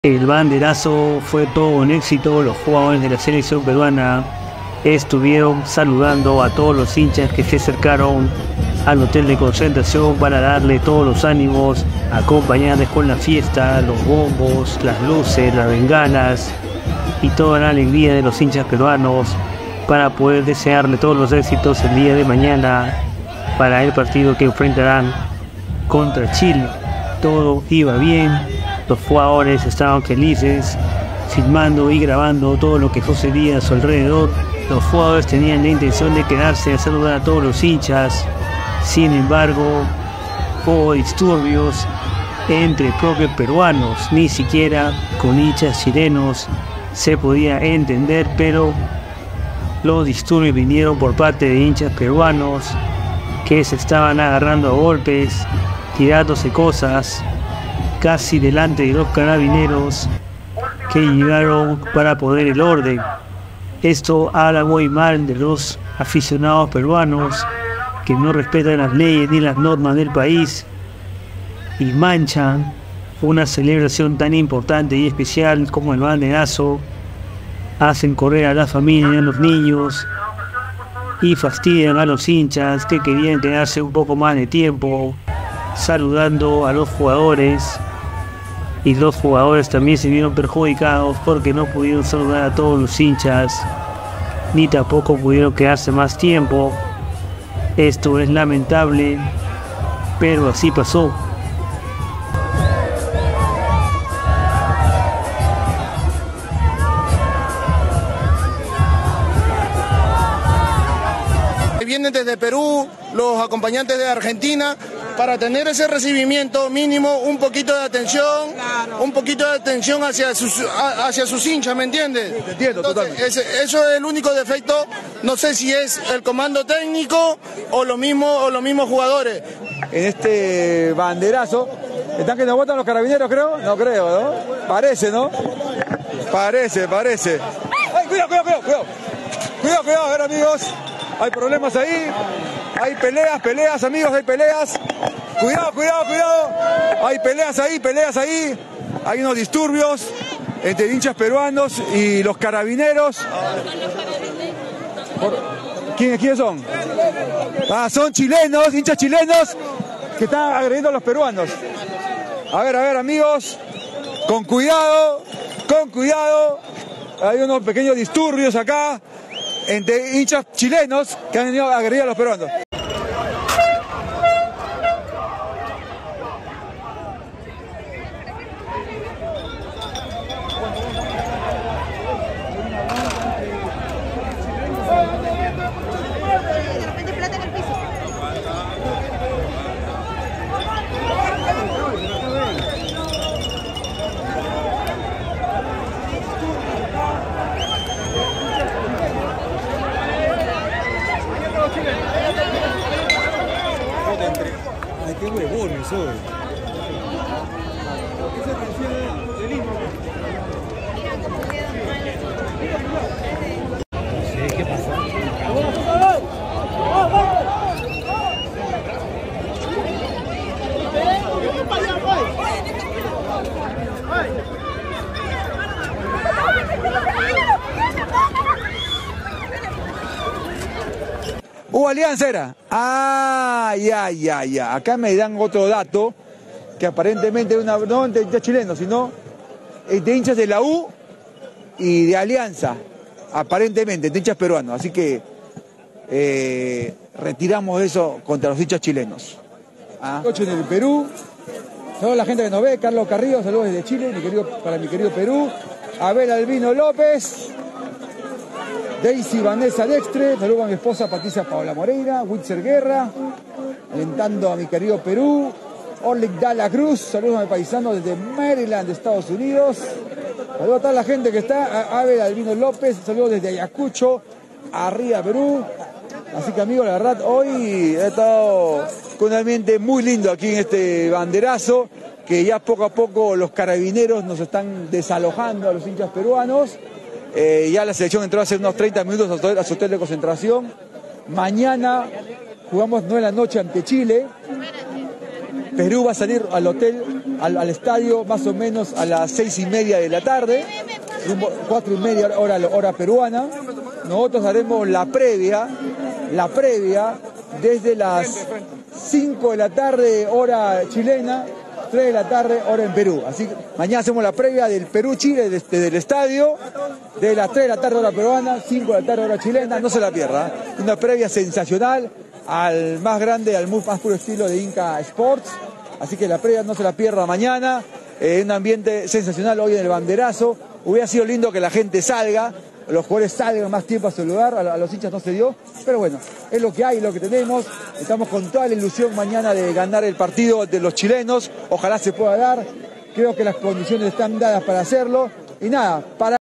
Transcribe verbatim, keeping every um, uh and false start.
El banderazo fue todo un éxito. Los jugadores de la selección peruana estuvieron saludando a todos los hinchas que se acercaron al hotel de concentración para darle todos los ánimos, acompañarles con la fiesta, los bombos, las luces, las bengalas y toda la alegría de los hinchas peruanos para poder desearle todos los éxitos el día de mañana para el partido que enfrentarán contra Chile. Todo iba bien, los jugadores estaban felices, filmando y grabando todo lo que sucedía a su alrededor. Los jugadores tenían la intención de quedarse a saludar a todos los hinchas. Sin embargo, hubo disturbios entre propios peruanos, ni siquiera con hinchas chilenos se podía entender, pero los disturbios vinieron por parte de hinchas peruanos que se estaban agarrando a golpes, tirándose cosas casi delante de los carabineros que llegaron para poner el orden. Esto habla muy mal de los aficionados peruanos que no respetan las leyes ni las normas del país y manchan una celebración tan importante y especial como el banderazo. Hacen correr a la familia y a los niños y fastidian a los hinchas que querían quedarse un poco más de tiempo saludando a los jugadores, y los jugadores también se vieron perjudicados porque no pudieron saludar a todos los hinchas ni tampoco pudieron quedarse más tiempo. Esto es lamentable, pero así pasó. Vienen desde Perú, los acompañantes de Argentina, para tener ese recibimiento mínimo, un poquito de atención, claro. un poquito de atención hacia sus, hacia sus hinchas, ¿me entiendes? Sí, te entiendo, Entonces, totalmente. Ese, eso es el único defecto, no sé si es el comando técnico o los mismos, o los mismos jugadores. En este banderazo, ¿están que nos votan los carabineros, creo? No creo, ¿no? Parece, ¿no? Parece, parece. ¡Ay, cuidado, cuidado, cuidado! Cuidado, cuidado, cuidado, a ver, amigos. Hay problemas ahí, hay peleas, peleas, amigos, hay peleas. Cuidado, cuidado, cuidado. Hay peleas ahí, peleas ahí. Hay unos disturbios entre hinchas peruanos y los carabineros. Por... ¿Quiénes, ¿Quiénes son? Ah, son chilenos, hinchas chilenos que están agrediendo a los peruanos. A ver, a ver, amigos, con cuidado, con cuidado. Hay unos pequeños disturbios acá entre hinchas chilenos que han venido a agredir a los peruanos. Ay, qué huevones soy. No sé qué pasa. ¿Hubo alianza era? Ah, ya, ya, ya. Acá me dan otro dato, que aparentemente una, no de hinchas chilenos, sino de hinchas de la U y de Alianza, aparentemente, de hinchas peruanos. Así que eh, retiramos eso contra los hinchas chilenos. ¿Ah? En el Perú, toda la gente que nos ve, Carlos Carrillo, saludos desde Chile, mi querido, para mi querido Perú. Abel Albino López. Daisy Vanessa Dextre, saludo a mi esposa Patricia Paola Moreira, Witzer Guerra, alentando a mi querido Perú, Orlick Dala Cruz, saludos a mi paisano desde Maryland, Estados Unidos, saludos a toda la gente que está, a Abel Albino López, saludos desde Ayacucho, arriba Perú. Así que amigos, la verdad, hoy he estado con un ambiente muy lindo aquí en este banderazo, que ya poco a poco los carabineros nos están desalojando a los hinchas peruanos. Eh, ya la selección entró hace unos treinta minutos a su, a su hotel de concentración. Mañana jugamos nueve de la noche ante Chile. Perú va a salir al hotel al, al estadio más o menos a las seis y media de la tarde, cuatro y media hora, hora peruana. Nosotros haremos la previa, la previa desde las cinco de la tarde hora chilena, tres de la tarde hora en Perú. Así que mañana hacemos la previa del Perú-Chile desde, desde el estadio, de las tres de la tarde hora peruana, cinco de la tarde hora chilena, no se la pierda. Una previa sensacional al más grande, al más puro estilo de Inca Sports. Así que la previa no se la pierda mañana, en eh, un ambiente sensacional hoy en el banderazo. Hubiera sido lindo que la gente salga, los jugadores salgan más tiempo a saludar, a, a los hinchas no se dio, pero bueno, es lo que hay, lo que tenemos. Estamos con toda la ilusión mañana de ganar el partido de los chilenos, ojalá se pueda dar, creo que las condiciones están dadas para hacerlo, y nada, para